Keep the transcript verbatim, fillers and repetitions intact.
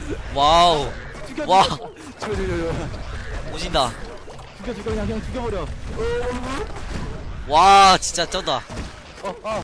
와우. 죽여 와. 죽여 죽여 죽여 오진다. 죽여 죽여 그냥 그냥 죽여버려. 와 진짜 쩐다. 어, 아.